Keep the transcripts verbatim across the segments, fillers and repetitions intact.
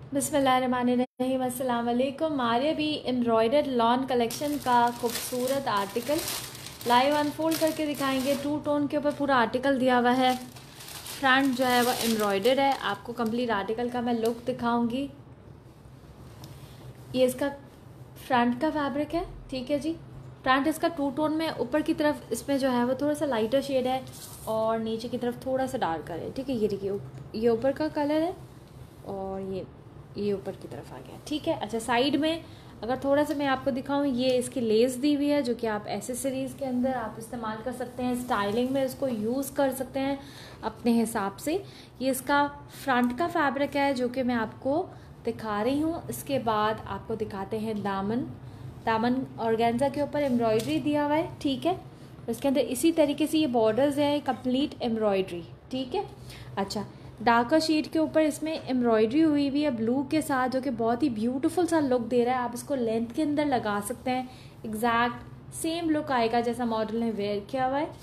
बिस्मिल्लाहिर्रहमानिर्रहीम। अस्सलाम वालेकुम। हमारे भी एम्ब्रॉयडर्ड लॉन कलेक्शन का खूबसूरत आर्टिकल लाइव अनफोल्ड करके दिखाएंगे। टू टोन के ऊपर पूरा आर्टिकल दिया हुआ है। फ्रंट जो है वह एम्ब्रॉयडर्ड है। आपको कंप्लीट आर्टिकल का मैं लुक दिखाऊंगी। ये इसका फ्रंट का फैब्रिक है, ठीक है जी। फ्रंट इसका टू टोन में, ऊपर की तरफ इसमें जो है वो थोड़ा सा लाइटर शेड है और नीचे की तरफ थोड़ा सा डार्कर है, ठीक है। ये देखिए, ये ऊपर का कलर है और ये ये ऊपर की तरफ आ गया, ठीक है। अच्छा, साइड में अगर थोड़ा सा मैं आपको दिखाऊं, ये इसकी लेस दी हुई है जो कि आप एसेसरीज के अंदर आप इस्तेमाल कर सकते हैं। स्टाइलिंग में इसको यूज़ कर सकते हैं अपने हिसाब से। ये इसका फ्रंट का फैब्रिक है जो कि मैं आपको दिखा रही हूँ। इसके बाद आपको दिखाते हैं दामन। दामन ऑर्गेन्जा के ऊपर एम्ब्रॉयडरी दिया हुआ है, ठीक है। इसके अंदर इसी तरीके से ये बॉर्डर्स है, कंप्लीट एम्ब्रॉयडरी, ठीक है। अच्छा, डार्कर शेड के ऊपर इसमें एम्ब्रॉयडरी हुई हुई है ब्लू के साथ, जो कि बहुत ही ब्यूटीफुल सा लुक दे रहा है। आप इसको लेंथ के अंदर लगा सकते हैं, एग्जैक्ट सेम लुक आएगा जैसा मॉडल ने वेयर किया हुआ है।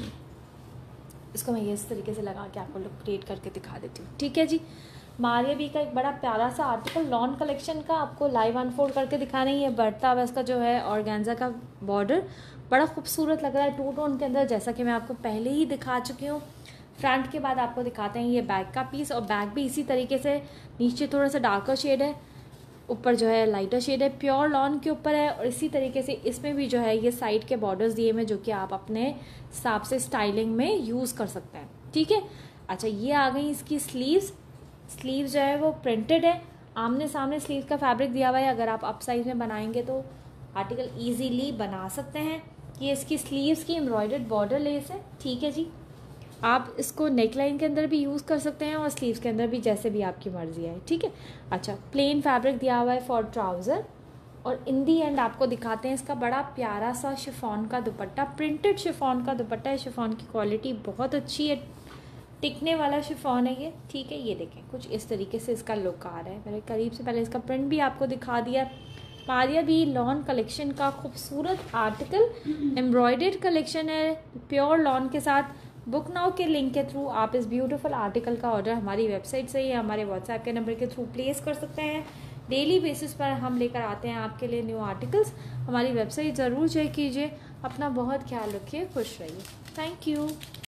इसको मैं ये इस तरीके से लगा के आपको लुक क्रिएट करके दिखा देती हूँ, ठीक है जी। मारिया बी का एक बड़ा प्यारा सा आर्टिकल लॉन कलेक्शन का आपको लाइव अनफोल्ड करके दिखा रही है। बढ़ता हुआ इसका जो है ऑर्गेन्जा का बॉर्डर बड़ा खूबसूरत लग रहा है टू टोन के अंदर, जैसा कि मैं आपको पहले ही दिखा चुकी हूँ। फ्रंट के बाद आपको दिखाते हैं ये बैक का पीस, और बैक भी इसी तरीके से नीचे थोड़ा सा डार्कर शेड है, ऊपर जो है लाइटर शेड है, प्योर लॉन के ऊपर है। और इसी तरीके से इसमें भी जो है ये साइड के बॉर्डर्स दिए हुए जो कि आप अपने हिसाब से स्टाइलिंग में यूज़ कर सकते हैं, ठीक है। अच्छा, ये आ गई इसकी स्लीव्स। स्लीव्स जो है वो प्रिंटेड है, आमने सामने स्लीव का फैब्रिक दिया हुआ है। अगर आप अप साइज में बनाएंगे तो आर्टिकल ईजीली बना सकते हैं। ये इसकी स्लीव्स की एम्ब्रॉयडर्ड बॉर्डर लेस है, ठीक है जी। आप इसको नेक लाइन के अंदर भी यूज़ कर सकते हैं और स्लीव्स के अंदर भी, जैसे भी आपकी मर्जी है, ठीक है। अच्छा, प्लेन फैब्रिक दिया हुआ है फॉर ट्राउज़र। और इन दी एंड आपको दिखाते हैं इसका बड़ा प्यारा सा शिफॉन का दुपट्टा, प्रिंटेड शिफॉन का दुपट्टा है। शिफॉन की क्वालिटी बहुत अच्छी है, टिकने वाला शिफॉन है ये, ठीक है। ये देखें, कुछ इस तरीके से इसका लुक आ रहा है। मैंने करीब से पहले इसका प्रिंट भी आपको दिखा दिया। मारिया बी लॉन कलेक्शन का खूबसूरत आर्टिकल एम्ब्रॉयडर्ड कलेक्शन है प्योर लॉन के साथ। बुक नाउ के लिंक के थ्रू आप इस ब्यूटीफुल आर्टिकल का ऑर्डर हमारी वेबसाइट से या हमारे व्हाट्सएप के नंबर के थ्रू प्लेस कर सकते हैं। डेली बेसिस पर हम लेकर आते हैं आपके लिए न्यू आर्टिकल्स। हमारी वेबसाइट ज़रूर चेक कीजिए। अपना बहुत ख्याल रखिए, खुश रहिए। Thank you.